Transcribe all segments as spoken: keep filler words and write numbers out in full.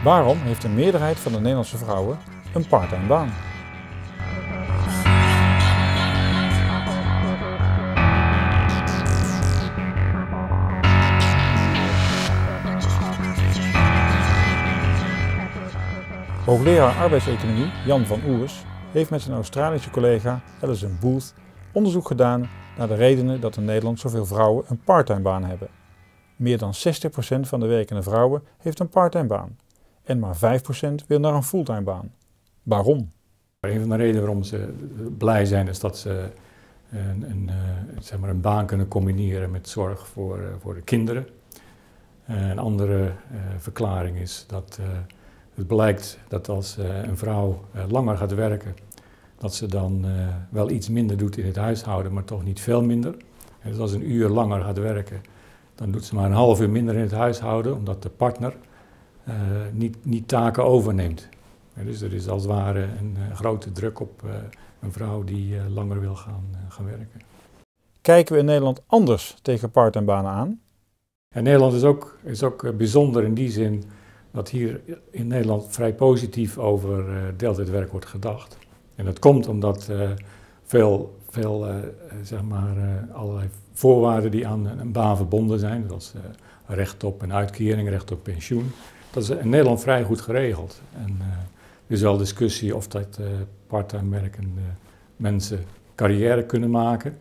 Waarom heeft een meerderheid van de Nederlandse vrouwen een parttime baan? Hoogleraar arbeidseconomie Jan van Oers heeft met zijn Australische collega Alison Booth onderzoek gedaan naar de redenen dat in Nederland zoveel vrouwen een parttime baan hebben. Meer dan zestig procent van de werkende vrouwen heeft een parttime baan en maar vijf procent wil naar een fulltime baan. Waarom? Een van de redenen waarom ze blij zijn is dat ze een, een, zeg maar een baan kunnen combineren met zorg voor, voor de kinderen. Een andere uh, verklaring is dat uh, het blijkt dat als uh, een vrouw uh, langer gaat werken, dat ze dan uh, wel iets minder doet in het huishouden, maar toch niet veel minder. En dus als ze een uur langer gaat werken, dan doet ze maar een half uur minder in het huishouden, omdat de partner uh, niet, niet taken overneemt. En dus er is als het ware een uh, grote druk op uh, een vrouw die uh, langer wil gaan, uh, gaan werken. Kijken we in Nederland anders tegen parttime banen aan? En Nederland is ook, is ook uh, bijzonder in die zin dat hier in Nederland vrij positief over uh, deeltijdwerk wordt gedacht. En dat komt omdat uh, veel, veel uh, zeg maar, uh, allerlei voorwaarden die aan een baan verbonden zijn, zoals uh, recht op een uitkering, recht op pensioen, dat is in Nederland vrij goed geregeld. En uh, er is wel discussie of dat uh, parttime werkende mensen carrière kunnen maken.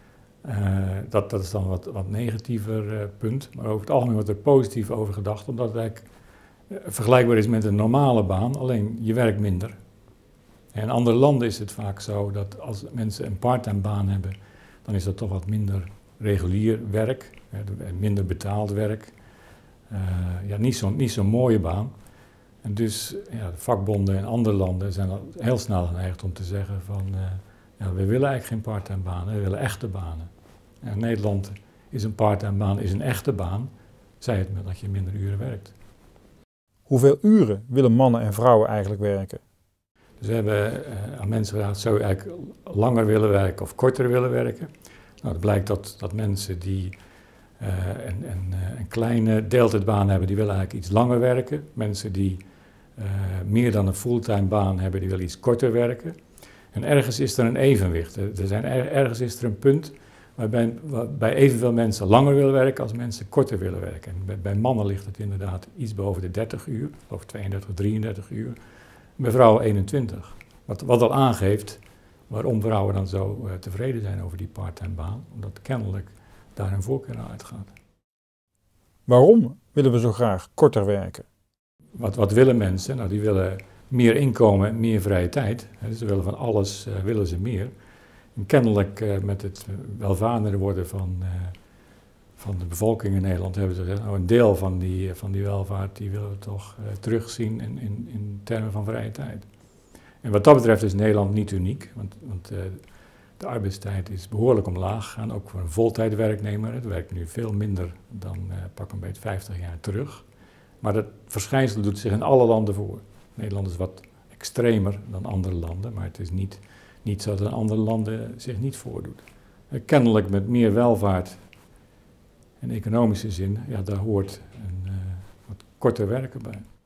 Uh, dat, dat is dan wat, wat negatiever uh, punt, maar over het algemeen wordt er positief over gedacht, omdat het eigenlijk uh, vergelijkbaar is met een normale baan, alleen je werkt minder. En in andere landen is het vaak zo dat als mensen een parttime baan hebben, dan is dat toch wat minder regulier werk, uh, minder betaald werk, uh, ja, niet zo'n niet zo'n mooie baan. En dus ja, de vakbonden in andere landen zijn al heel snel geneigd om te zeggen van uh, ja, we willen eigenlijk geen parttime banen, we willen echte banen. En in Nederland is een parttime baan is een echte baan, zij het met dat je minder uren werkt. Hoeveel uren willen mannen en vrouwen eigenlijk werken? Dus we hebben uh, aan mensen gevraagd, zou je eigenlijk langer willen werken of korter willen werken? Nou, het blijkt dat, dat mensen die uh, een, een, een kleine deeltijdbaan hebben, die willen eigenlijk iets langer werken. Mensen die uh, meer dan een fulltime baan hebben, die willen iets korter werken. En ergens is er een evenwicht. Er zijn, ergens is er een punt waarbij, waarbij evenveel mensen langer willen werken als mensen korter willen werken. En bij, bij mannen ligt het inderdaad iets boven de dertig uur, of tweeëndertig, drieëndertig uur. Bij vrouwen eenentwintig. Wat, wat al aangeeft waarom vrouwen dan zo uh, tevreden zijn over die parttime baan, omdat kennelijk daar een voorkeur naar uitgaat. Waarom willen we zo graag korter werken? Wat, wat willen mensen? Nou, die willen meer inkomen, meer vrije tijd. Dus ze willen van alles, uh, willen ze meer. En kennelijk uh, met het welvarender worden van, uh, van de bevolking in Nederland hebben ze gezegd, nou, een deel van die, van die welvaart die willen we toch uh, terugzien in, in, in termen van vrije tijd. En wat dat betreft is Nederland niet uniek, want, want uh, de arbeidstijd is behoorlijk omlaag gegaan, ook voor een voltijdwerknemer. Het werkt nu veel minder dan uh, pak een beetje vijftig jaar terug. Maar dat verschijnsel doet zich in alle landen voor. Nederland is wat extremer dan andere landen, maar het is niet, niet zo dat in andere landen zich niet voordoet. Uh, kennelijk met meer welvaart in economische zin, ja, daar hoort een uh, wat korter werken bij.